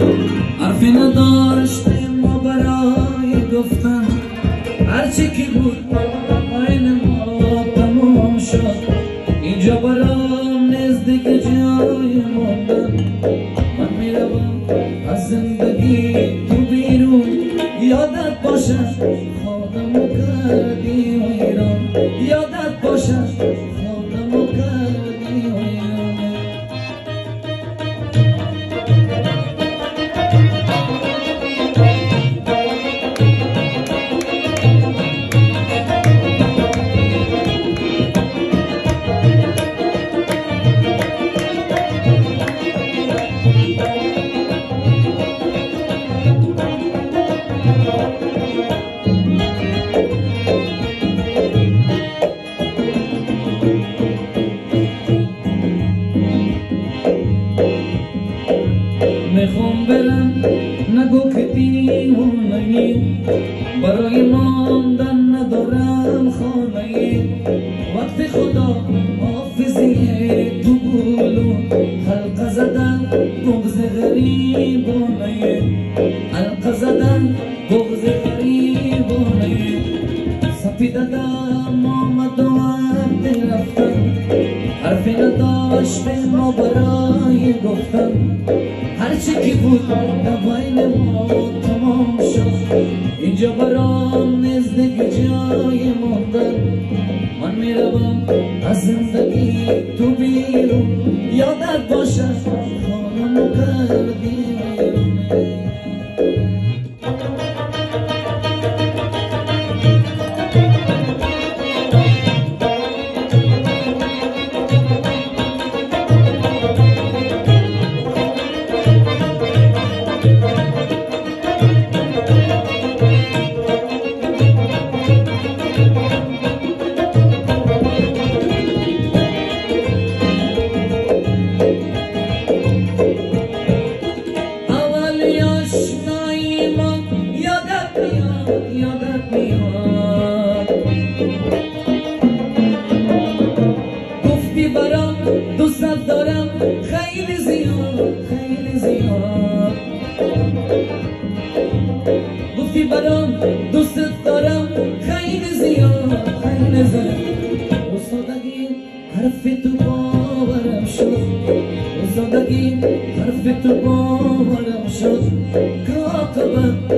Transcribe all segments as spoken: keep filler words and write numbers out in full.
حرفی نداشتیم ما برای گفتن، هرچی که بود بین ما تمام شد. اینجا برام نزدیک جای موندن. من میروم از زندگی تو بیرون، یادت باشه خودمو کردی ویران، یادت باشه خودمو کردی ویران. میخوام برم نگو که دیوانه‌ای، برای ماندن ندارم خانه‌ای. وقت خدا حافظیه تو بولون، حلقه زدن بغض غریبانه، حلقه زدن بغض غریبانه. سپیدم آمد و وقت رفتن، حرفی نداشتیم ما برای گفتن، هرچی که بود بین ما تمام شد. اینجا برام نزدیک جای موندن. من میروم از زندگی تو بیرون، یادت باشه خانمو کردی ویران. یادت میاد گفتی برام دوست دارم خیلی زیاد خیلی زیاد، گفتی برام دوست دارم خیلی زیاد خیلی زیاد. اصادگی حرف تو باورم شد، اصادگی حرف تو باورم شد. که عاقبت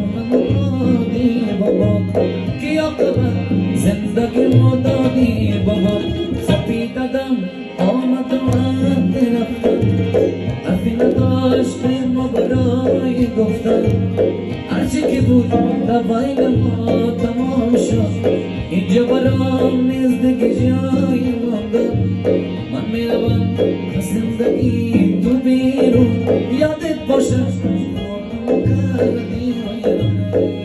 که عاقبت زندگی ما دادی بابا. سپیدم آمد و وقت رفتن، حرفی نداشتیم ما برای گفتن، هرچی که بود بین ما تمام شد. اینجا برام نزدیک جای موندن. من میروم از زندگی تو بیرون، یادت باشه خودمو کردی ویران.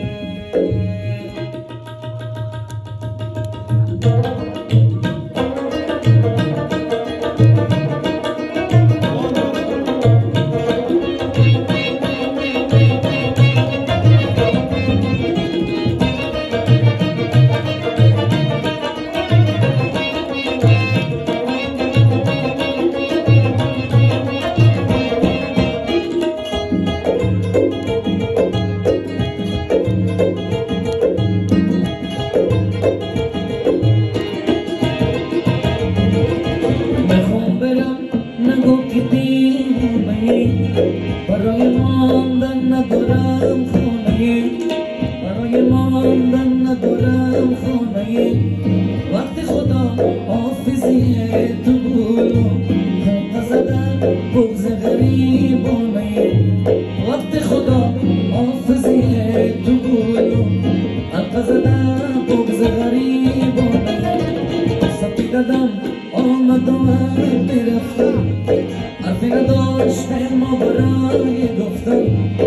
برای ماندن ندارم خانه، برای ماندن ندارم خانه. وقت خدا حافظیه تو بولون، حلقه زدن بغض غریبانه. وقت خدا حافظیه تو بولون، حلقه زدن بغض غریبانه. سپیدم آمد و وقت رفتن، حرفی نداشتیم ما برای گفتن،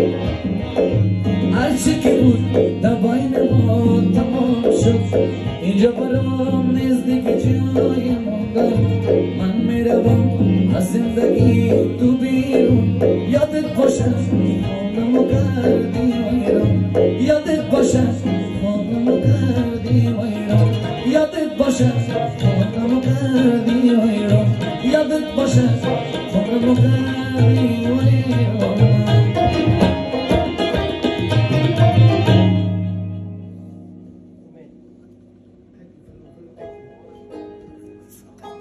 هرچی که بود بین ما تمام شد. اینجا برام نزدیک جای موندن. من میروم از زندگی تو بیرون، یادت باشه خودمو کردی